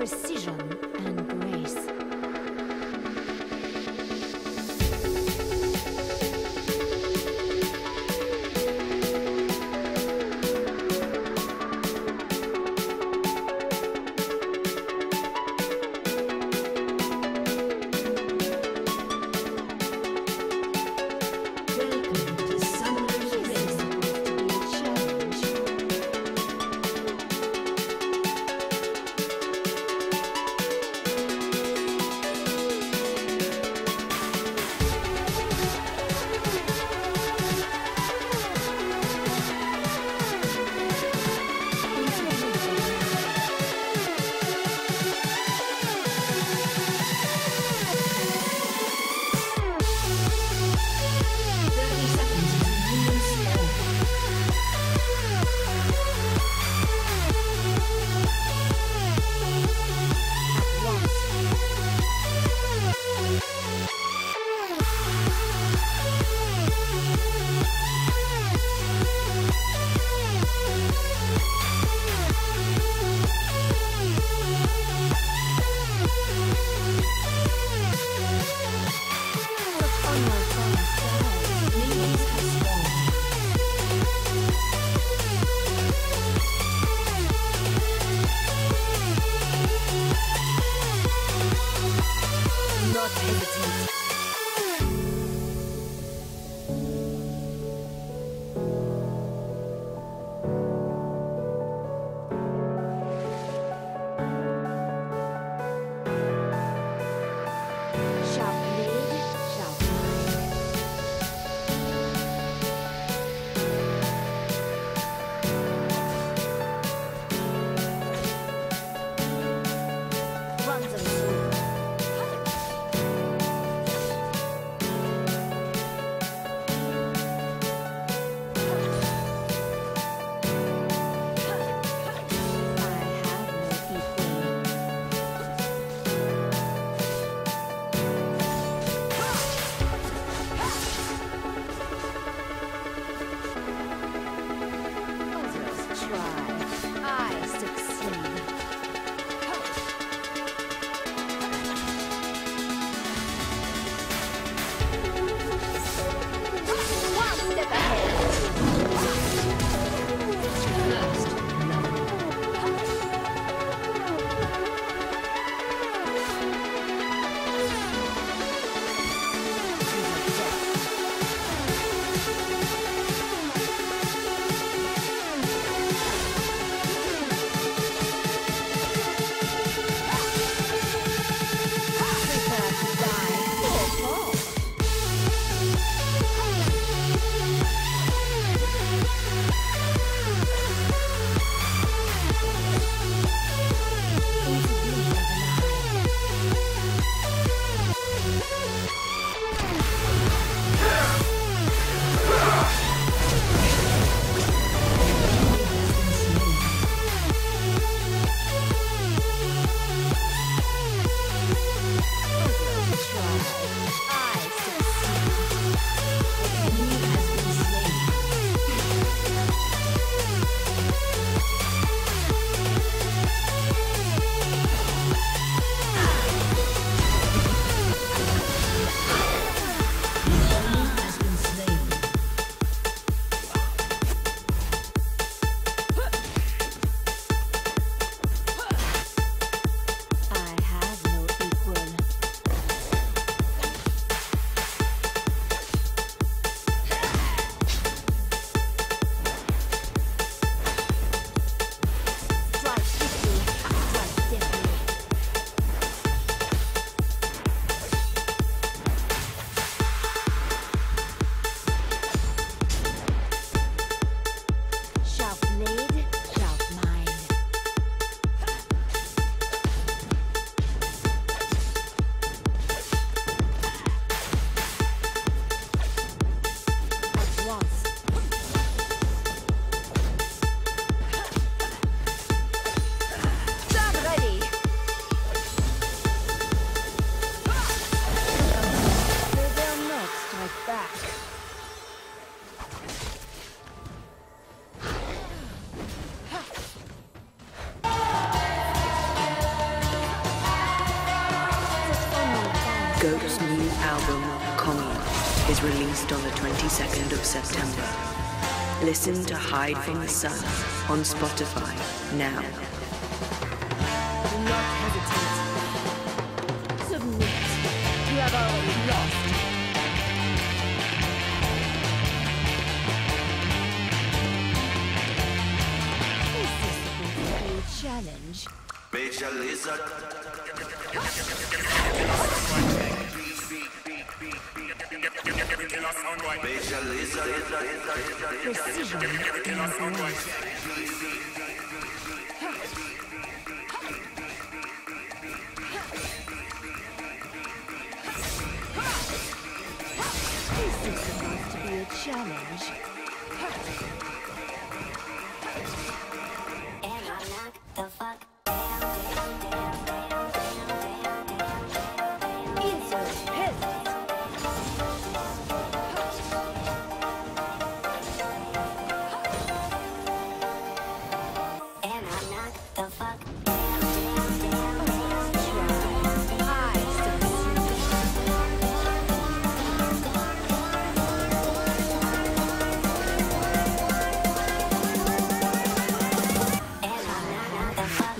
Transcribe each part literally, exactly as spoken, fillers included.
precision and grace. Thank Goat's new album, Kongyang, is released on the twenty-second of September. Listen to Hide from the Sun on Spotify now. Do not hesitate. Submit. You have already lost. Is this going to be a challenge? Major Lizard. Major Lizard. Precision and grace. Is this supposed to be a challenge? And I knock the fuck Insert peasant. and I knock the fuck I submit. and I knock the fuck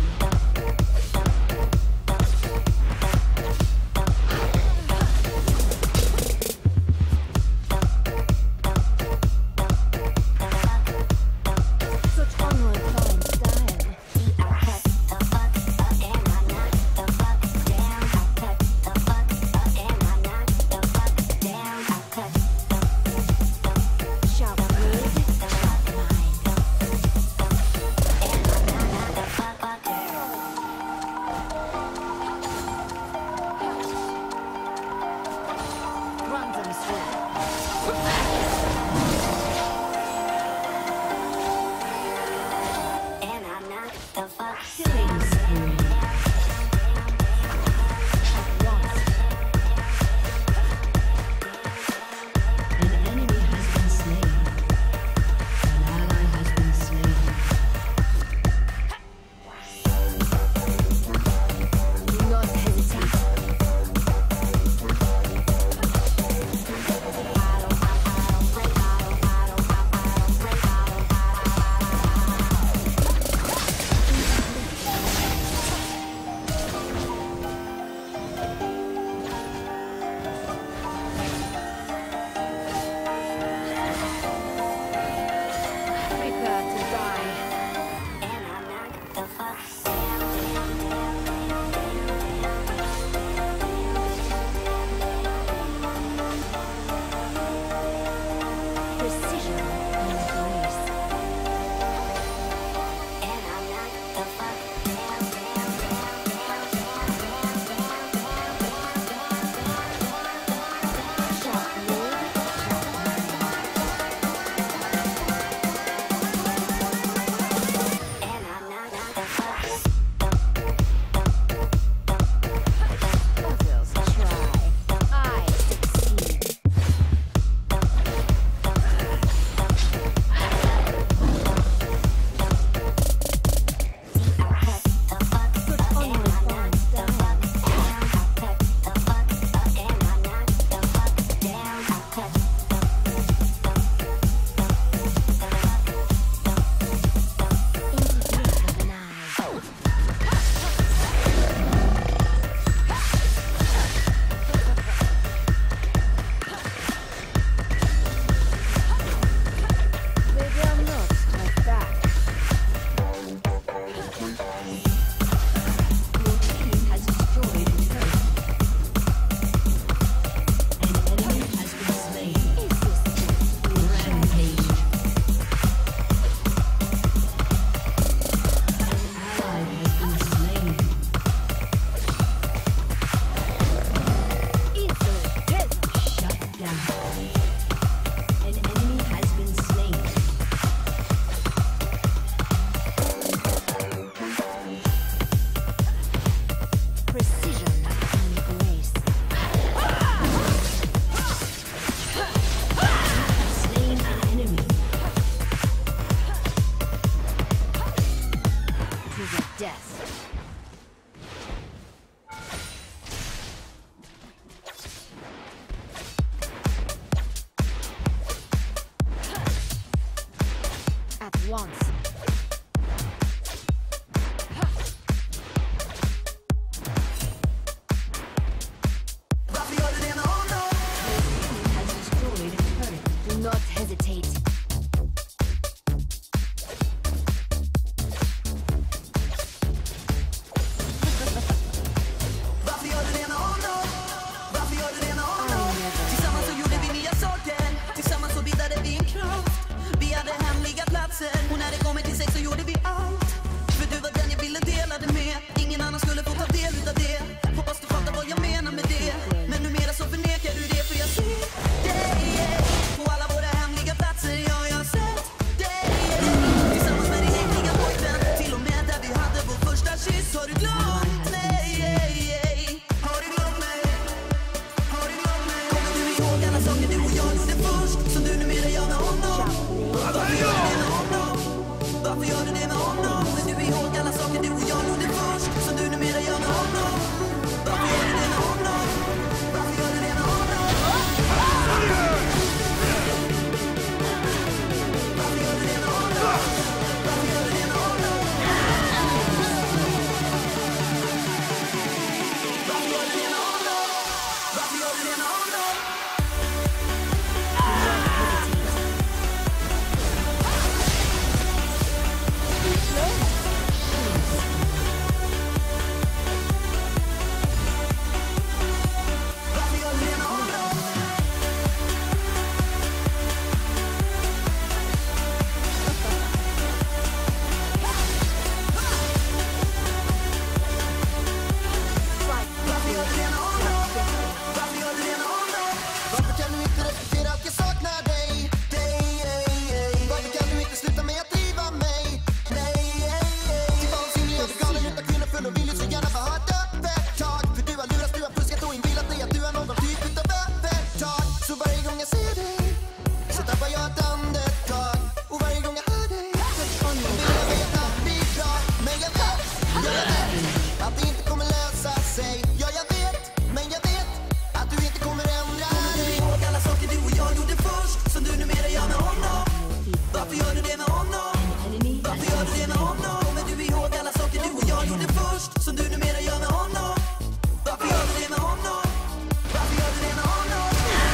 Such unrefined style. I cut the fuck up and I knock the fuck down. I cut the fuck up and I knock the fuck down. I cut Shall we read? the fuck mine. And I knock the fuck fuck Run them through. and I knock the fuck Killing spree. At once. An enemy has been slain. An ally has been slain. Do not hesitate. Prepare to die. and I knock the fuck Precision and grace. and I knock the fuck down, down, Sharp blade, sharp mind. and I knock the fuck once. Has destroyed a turret. Do not hesitate. Tillsammans så gjorde vi nya saker. Tillsammans så bildade vi en kraft. Vi hade hemliga platser. Och när det kommer till sex så gjorde vi allt. För du var den jag ville dela det med. Ingen annan skulle få ta del utav det. Hoppas du fattar vad jag menar med det. Men numera så förnekar du det. För jag ser dig på alla våra hemliga platser. Ja, jag har sett dig tillsammans med din äckliga pojkvän. Till och med där vi hade vår första kyss. Har du glömt mig? Har du glömt mig? Har du glömt mig? Kommer du ihåg alla saker du och jag gjorde först? Som du numera gör med honom? Varför gör du det med honom? Varför gör du det med honom? Men du ihåg alla saker du och jag gjorde först? Som du numera gör med honom? Varför gör du det med honom? Varför gör du det med honom? Varför gör du det med honom? Varför gör du det med honom? Varför gör du det med honom? Varför gör du det med honom? Varför gör du det med honom? Varför gör du det med honom? Varför gör du det med honom? Varför kan du inte respektera att jag saknar dig? Dig, ej, ej. Varför kan du inte sluta med att driva mig? Nej, ej, ej. Till vansinnig och galen utan kvinnofull och vill ju så gärna få ha ett övertag. För du har lurats, du har fuskat och inbillat dig att du är någon typ utav övertag. Så varje gång jag ser dig så tappar jag ett andetag. Och varje gång jag hör dig så vill jag veta att det blir bra. Men jag vet, ja, jag vet att det inte kommer lösa sig. Ja, jag vet, men jag vet att du inte kommer ändra Kommer du dig. ihåg alla saker du och jag gjorde först? Som du numera gör med honom? Varför gör du det med honom? Varför gör du det med honom? Kommer du ihåg alla saker du och jag gjorde först? Som du numera gör med honom? Varför gör du det med honom? Varför gör du det med honom?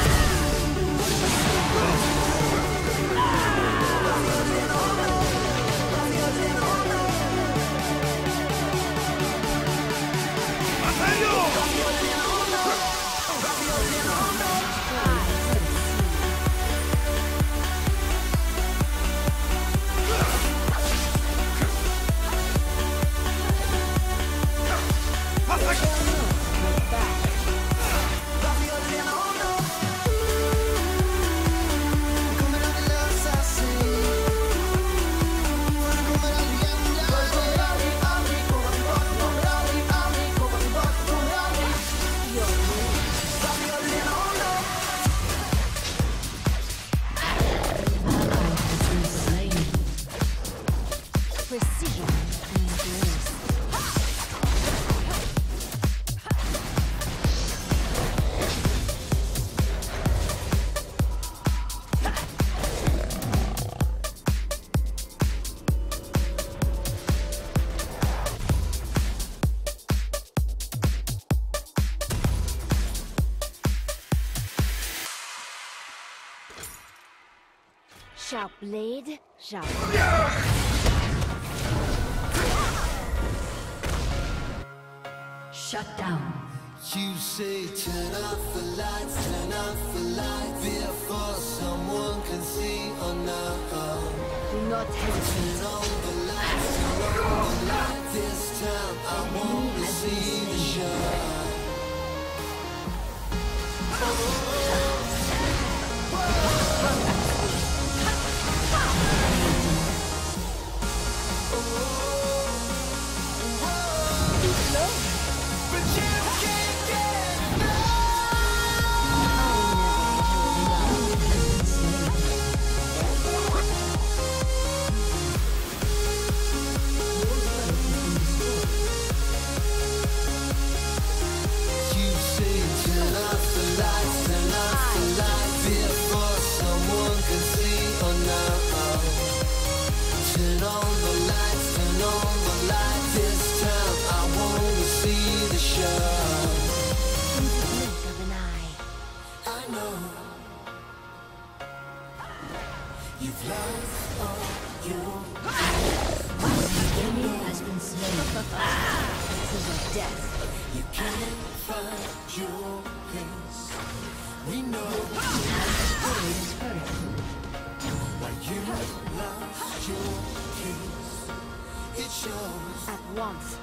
Varför gör du det med honom? Varför gör du det med honom? Varför gör du det med honom? Varför gör du det med honom? Varför gör du det med honom? Det kommer aldrig lösa sig. För du kommer aldrig ändra dig. Du kommer aldrig, aldrig komma tillbaka. Du kommer aldrig, aldrig komma tillbaka. Du kommer aldrig. Varför gör du det med honom? Ally has been slain. Precision and grace. Sharp blade, sharp. Shut down. You say turn off the lights, turn off the lights. Before someone can see or not. Do not hesitate. Turn on the lights, turn on the lights. This time I want to see the shine. But you can't get You say turn off the lights, turn death. You can't find your place. We know why you lost your case. It shows. At once.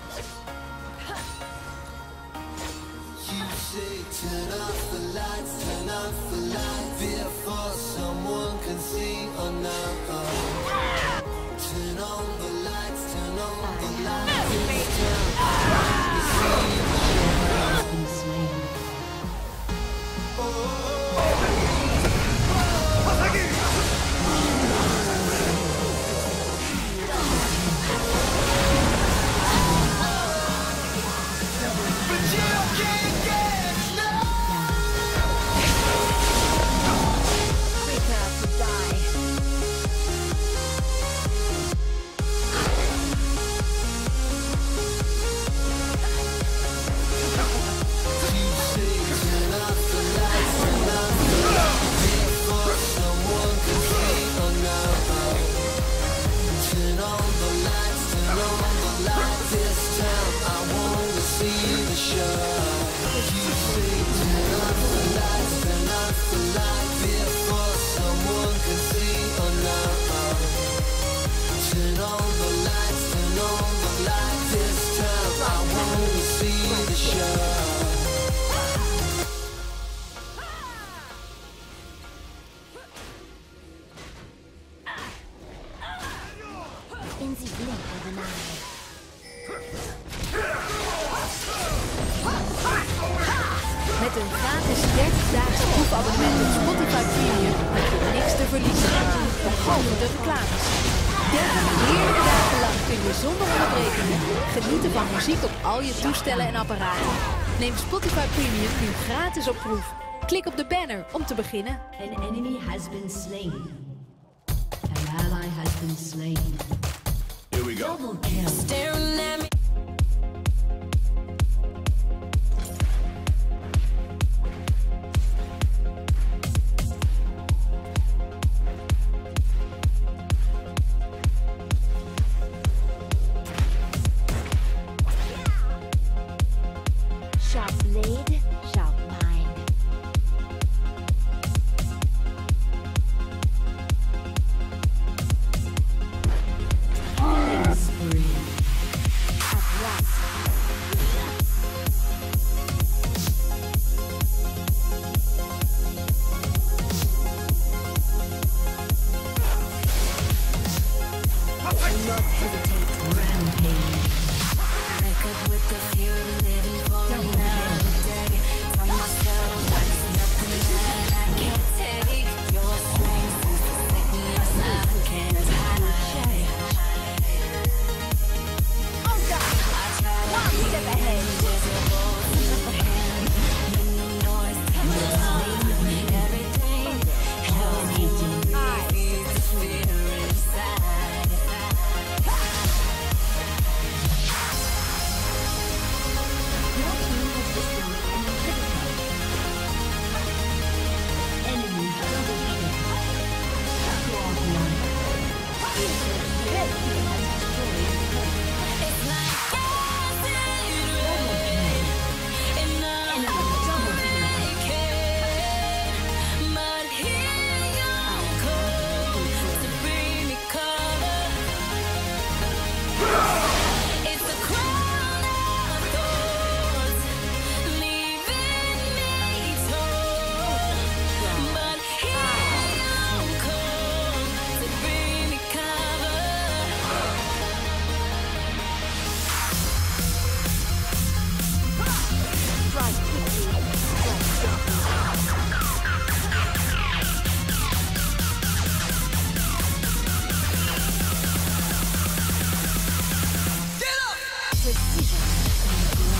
You say turn off the lights, turn off the lights. Therefore someone can see or not. Turn on the lights, turn on the lights. This time you see the show. Has been slain. Prepare to die. In the blink of an eye. Met een gratis dertig-daagse proefabonnement op Spotify Premium heb je niks te verliezen, behalve de reclames. dertig heerlijke dagen lang kun je zonder onderbrekingen genieten van muziek op al je toestellen en apparaten. Neem Spotify Premium nu gratis op proef. Klik op de banner om te beginnen. An enemy has been slain. An ally has been slain. Here we go. Double kill. Staring at me. Sharp blade, sharp mind. Killing spree. At once. Do not hesitate. Rampage. Wake up with the fear of living for another day. Tell myself there's nothing that I can't take. Your strength is the sickness I can't hide. Oh God! One step ahead. Invisible to him. When the noise tells me everything helps me to defeat the fear inside. Your team has destroyed an inhibitor. Enemy double kill. Godlike. Red team has destroyed a turret. It's like acid Double kill. in the Enemy double kill. but here you come to bring me cover. It's a crown of thorns, leaving me torn. But here you come to bring me cover. Strike quickly. Strike gently. Precision.